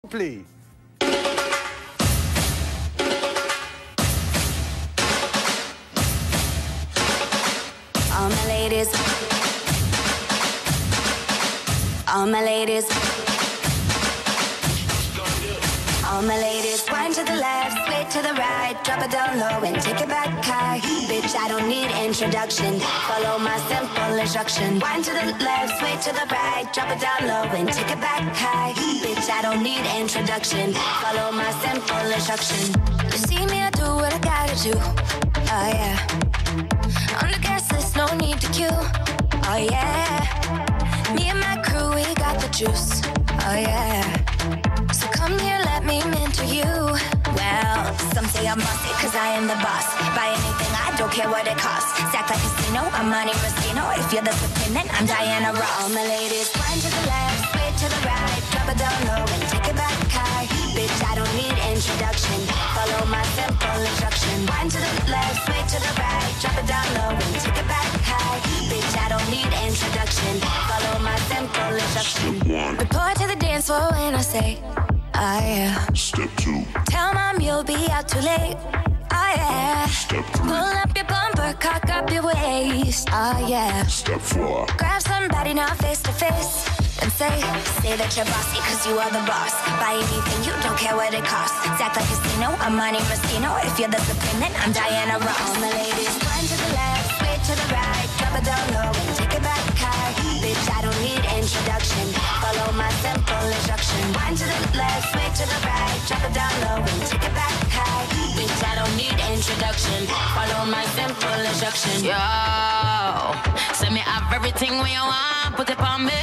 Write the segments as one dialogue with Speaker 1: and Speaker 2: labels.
Speaker 1: Please.
Speaker 2: All my ladies, all my ladies, all my ladies. Wind to the left, sway to the right, drop it down low and take it back high. Bitch, I don't need introduction. Follow my simple instruction. Wind to the left, sway to the right, drop it down low and take it back high. Bitch, I don't need introduction. Follow my simple instruction. You see me, I do what I gotta do. Oh yeah. On the gas list, no need to queue. Oh yeah. Me and my crew, we got the juice. Oh yeah. So come here, let me mentor you. Well, some say I'm bossy, cause I am the boss. Buy anything, I don't care what it costs. Stack like casino, I'm Monte Rustino. If you're the supreme, then I'm Diana Ross. All my ladies, wind to the left, sway to the right, drop it down low and take it back high. Bitch, I don't need introduction. Follow my simple instruction. Wind to the left, sway to the right, drop it down low and take it back high. Bitch, I don't need introduction. Follow my simple instruction. Report to the dance floor when I say, oh yeah.
Speaker 3: Step 2.
Speaker 2: Tell mom you'll be out too late. Oh yeah.
Speaker 3: Step 3.
Speaker 2: Pull up your bumper, cock up your waist. Oh yeah.
Speaker 3: Step 4.
Speaker 2: Grab somebody now face to face and say that you're bossy cause you are the boss. Buy anything, you don't care what it costs. Act like casino, I'm Monte Rustino. If you're the supreme, then I'm Diana Ross. All my ladies, wind to the left, sway to the right, drop it down low and take it back high. Bitch, I don't need introduction. Follow my simple instruction. Wind to the left, sway to the right, drop it down low and take it back high. Bitch, I don't need introduction. Follow my simple instruction.
Speaker 4: Yo, say me have everything when you want, put it on me.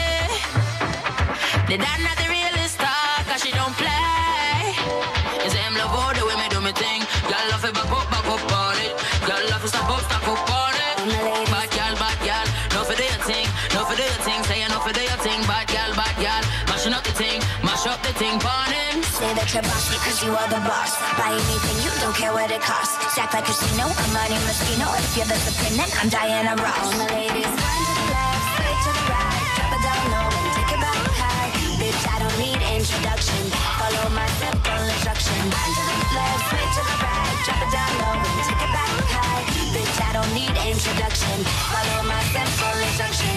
Speaker 4: The dad not the realest star, cause she don't play. You say him love all the way me do me thing. Y'all love it back up on it. Y'all love it stop up on it. Bad gal, no for do your thing. No for do your thing, say you no for do your thing. Bad gal, mashing up the thing, mash up the thing, pon him.
Speaker 2: Say that you're bossy cause you are the boss. Buy anything, you don't care what it costs. Stack like casino, I'm Monte Rustino. If you're the supreme, then I'm Diana Ross. All my ladies, wind to the left, sway to the right, drop it down low and take it back high. Bitch, I don't need introduction. Follow my simple instruction. Wind to the left, sway to the right, drop it down low and take it back high. Bitch, I don't need introduction. Follow my simple instruction.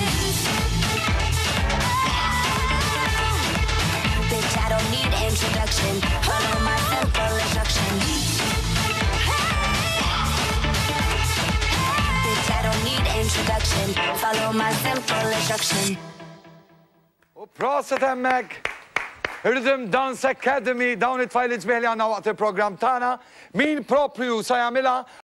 Speaker 2: Bitch, I don't need introduction. Follow my simple instruction. Bitch, I don't need introduction. Follow my simple instruction.
Speaker 1: Och praset hemmek. Rhythm Dance Academy dawn it-tfajl ġbieħ li għandna waqt il-programm tagħna. Min propju sa jagħmilha